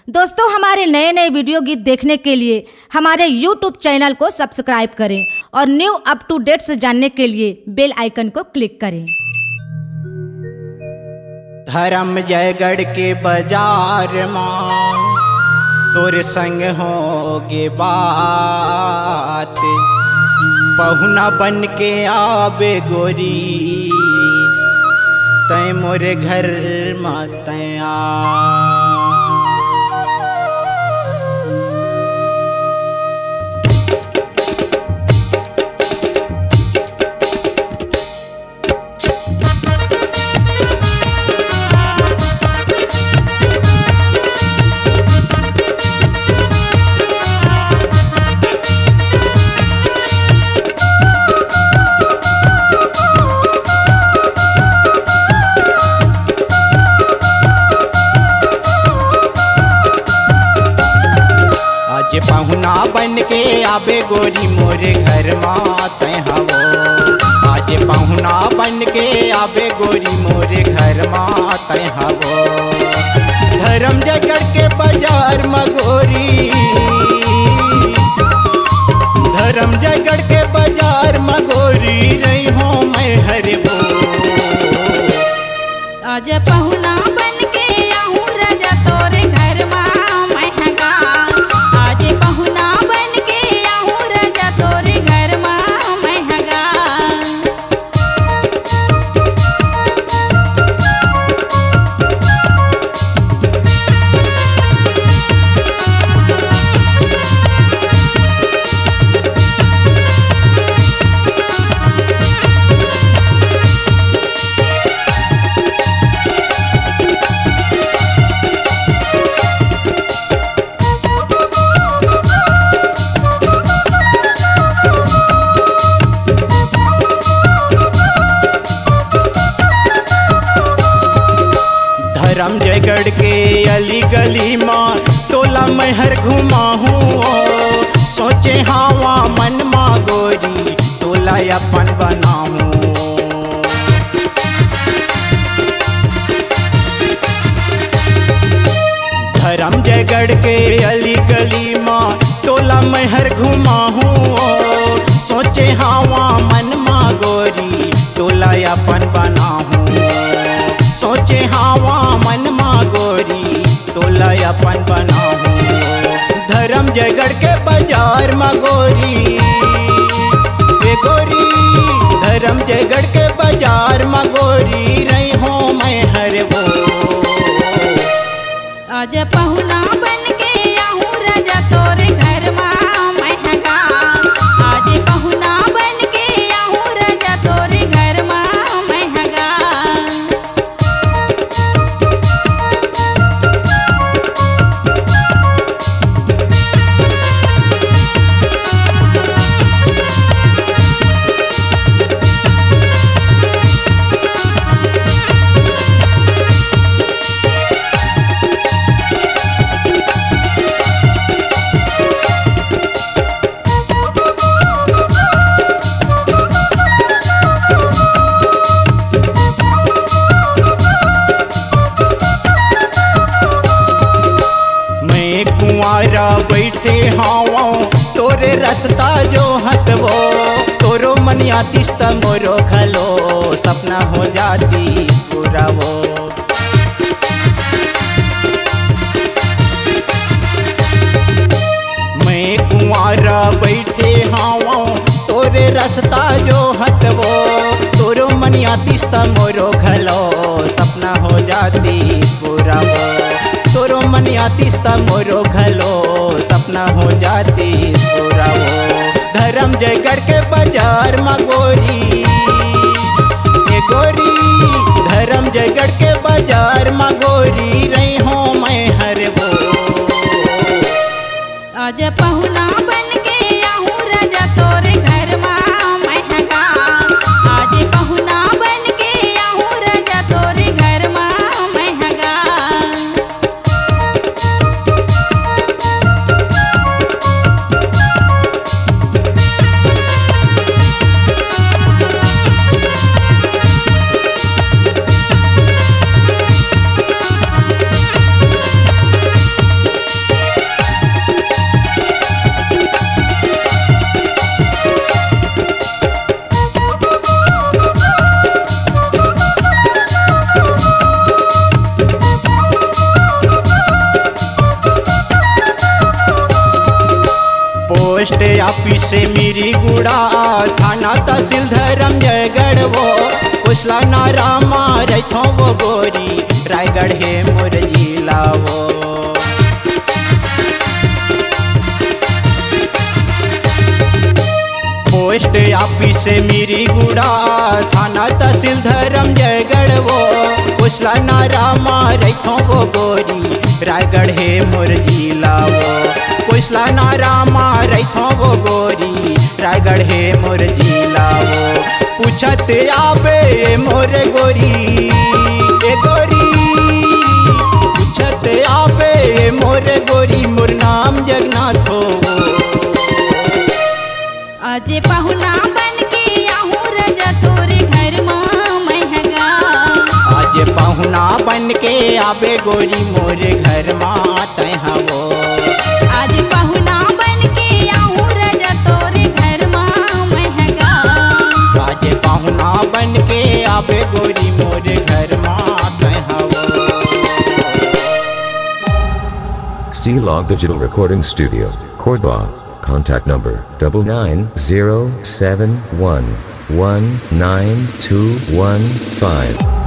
दोस्तों, हमारे नए नए वीडियो गीत देखने के लिए हमारे YouTube चैनल को सब्सक्राइब करें और न्यू अप टू डेट से जानने के लिए बेल आइकन को क्लिक करें। धर्म जयगढ़ के बाजार मां तोरे संग होगे बात, पहुना बन के आबे गोरी तय मोरे घर मतया। पहुना बन के आबे गोरी मोरे घर मात हवो, आज पहुना बन के आबे गोरी मोरे घर मात हवो। धर्म जगड़ के बाजार मगोरी, धर्म जगड़ के बाजार मगोरी रही हो मैं हरे बो। आज पहुना बन के आऊं राजा तोरे घर मा धर्म जयगढ़ के अली गली माँ टोला मैं हर घुमा हूँ, सोचे हवा मन माँ गोरी टोला अपन बनाऊँ। धर्म जयगढ़ के अली गली माँ टोला मैं हर घुमा हूँ, सोचे हवा मन माँ गोरी टोला अपन बनाऊँ। सोचे हवा मन माँ गोरी टोला अपन बनाऊँ। धर्म जयगढ़ के बाजार माँ गोरी वे गोरी, धर्म जयगढ़ के बाजार माँ गोरी रही हो मैं हर वो। आज पहुना बन के आऊं राजा तोरे घर मा मैं हगा, आज पहुना बन के आऊं राजा तोरे घर मा मैं हगा। कुंवारा बैठे हावा तोरे रास्ता जो हटवो, तोरो मन आतिश त मोरो खलो सपना हो जाती पूरा वो। मैं कुंवारा बैठे हावा तोरे रास्ता जो हटवो, तोरो मन आतिश त मोरो खलो सपना हो जाती पूरा वो। तोरो मन आतिश त मोरो खलो सपना हो जाती पूरा वो। धर्म जयगढ़ के बाजार माँ गोरी ये गोरी, धर्म जयगढ़ के बाजार माँ गोरी रही हो मैं हर वो। आज पहुना बन के आऊं राजा तोरे घर मा मैं हगा, आज पहुना बन के आऊं राजा तोरे घर मा मैं हगा। ऑफिस से मेरी गुड़ा थाना तहसील धर्म जयगढ़ वो कुशला नारामा रखो वो गोरी रायगढ़ है मोर जिला वो। पोस्ट ऑफिस से मेरी गुड़ा थाना तहसील धर्म जयगढ़ वो कुशला नारामा रखो वो गोरी रायगढ़ है मोर जिला वो। कुशला नारामा रखो वो गोरी रायगढ़ है मोर जिला वो। पूछत आबे मोर गोरी ए गोरी पूछत आबे मोर गोरी मोर नाम जगन्नाथ हो। आज पहुना बन के आहूँ राजा तोरे घर माँ महंगा। आज पहुना बन के आबे गोरी मोरे घर माँ तैहा वो। आज पहुना बन के आहूँ राजा तोरे घर माँ महंगा। आज पहुना बन के आबे गोरी मोरे घर माँ तैहा वो। C-Log Digital Recording Studio, Cordoba. Contact number 99071192115.